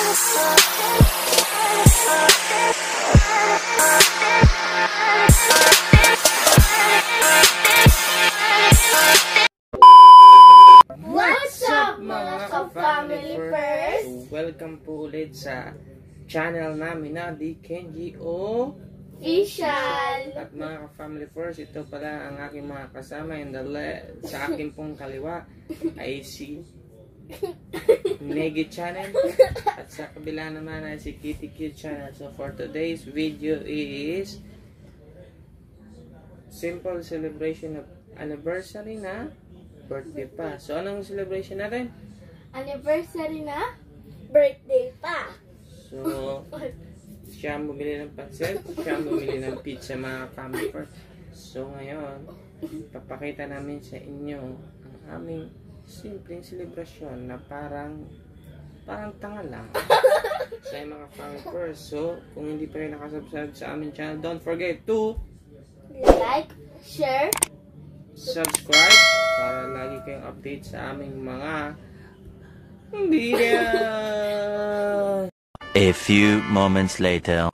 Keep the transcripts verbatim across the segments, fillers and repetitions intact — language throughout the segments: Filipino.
What's up mga ka-family first? Welcome po ulit sa channel namin na The Kenji Official. At mga ka-family first, ito pala ang aking mga kasama in the left. Sa aking pong kaliwa ay si Negi Channel at sa kabila naman ay si Kitty Cute Channel. So for today's video is simple celebration of anniversary na birthday pa. So anong celebration natin? Anniversary na birthday pa. So siya ang bumili ng pancit, siya ang bumili ng pizza mga family first. So ngayon, papakita namin sa inyo ang aming simpleng celebration na parang parang tanga lang sa mga family first. So kung hindi pa rin nakasubscribe sa aming channel, don't forget to like, share, subscribe para lagi kayong update sa aming mga video. A few moments later.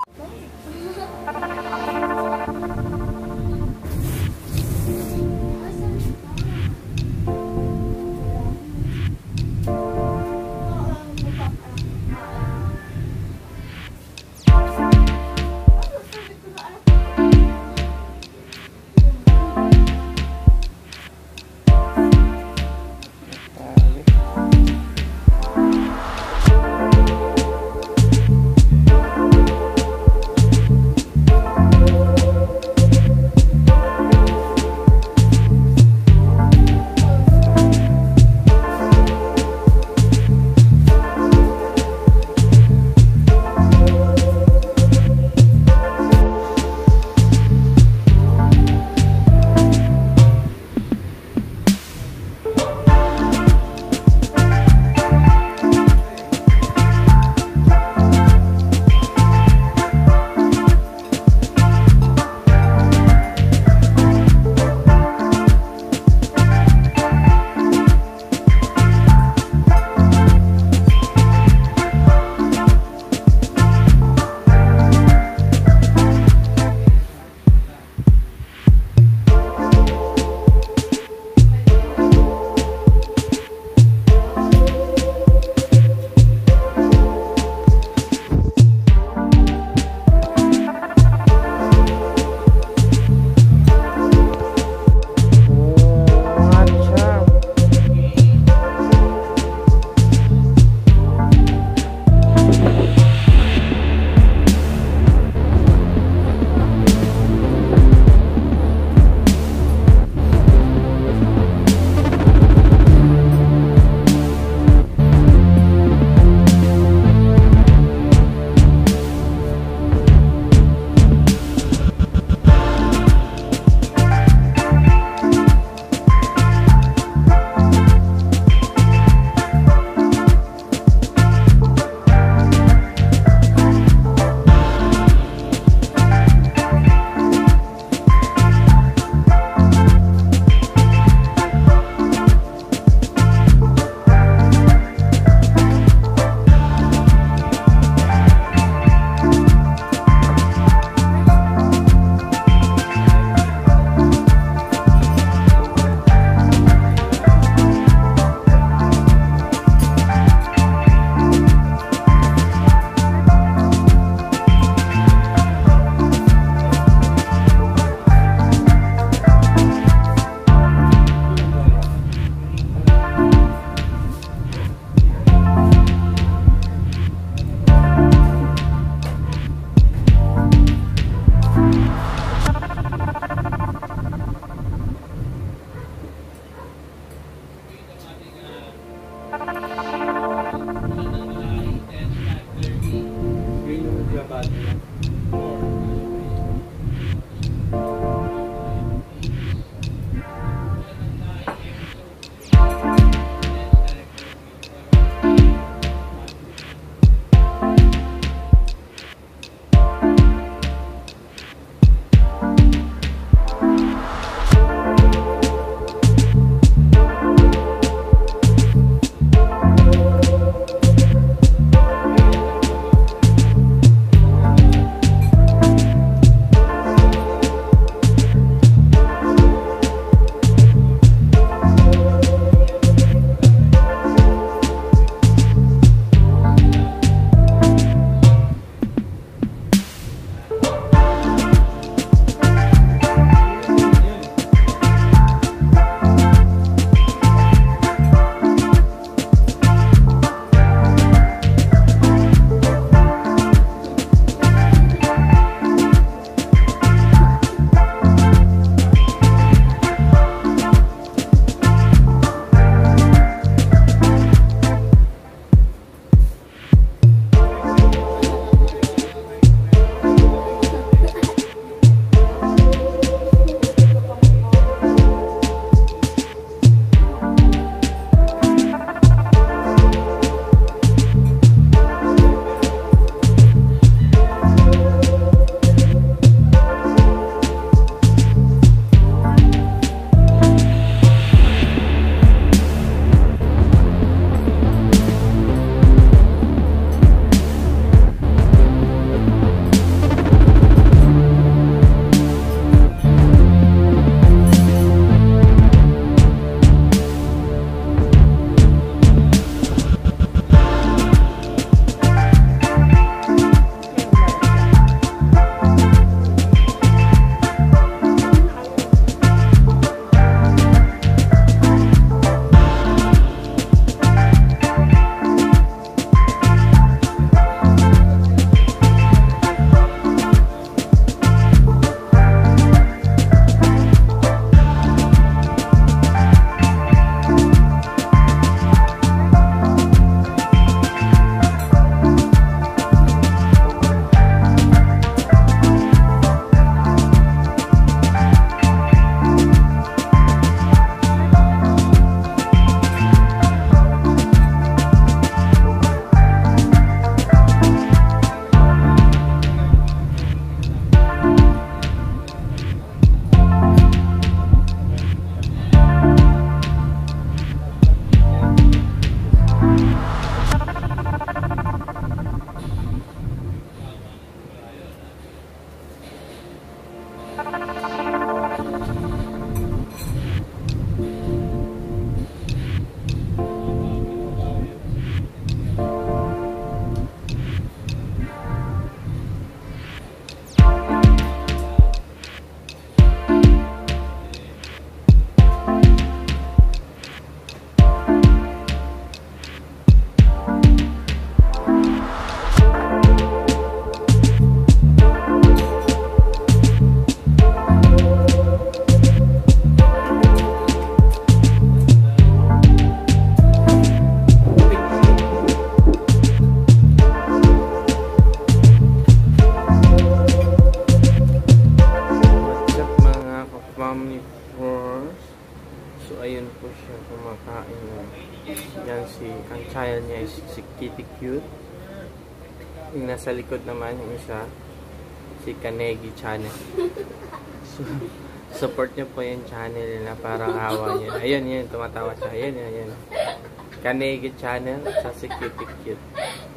Kitty Cute. Yung nasa likod naman, yung isa, si Kanegi Channel. So, support nyo po yung channel na parang awa nyo. Ayun, yun, tumatawa siya. Ayun, yun, yun. Kanegi Channel sa si Kitty Cute.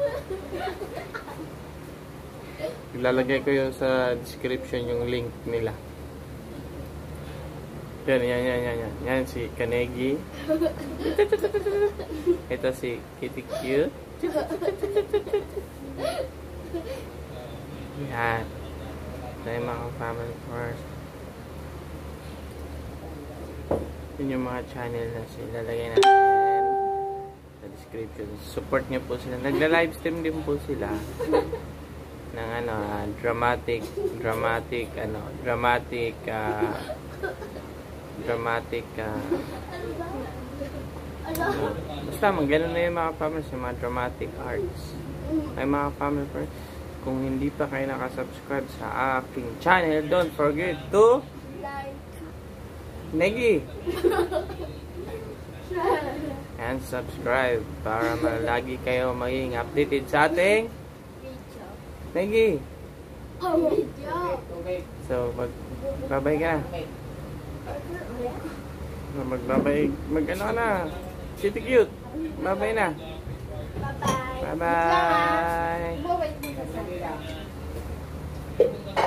Ilalagay ko yung sa description yung link nila. Yan, yan, yan, yan, yan. Yan si Kanegi. Ito si Kitty Cute. Yan. Ito yung mga family first. Yun yung mga channel na sila. Lalagay natin sa description. Support nyo po sila. Nagla-livestream din po sila ng ano, uh, dramatic, dramatic, ano, dramatic, uh, dramatic, uh, uh, basta man, ganun na yung mga families, yung mga dramatic arts. Ay mga family first. Kung hindi pa kayo nakasubscribe sa aking channel, don't forget to Negi and subscribe para lagi kayo maging updated sa ating Negi. So, magbabay ka na. Magbabay, mag ano ka na. Kitty Cute. Babay na. Bye-bye. Bye-bye. Bye-bye.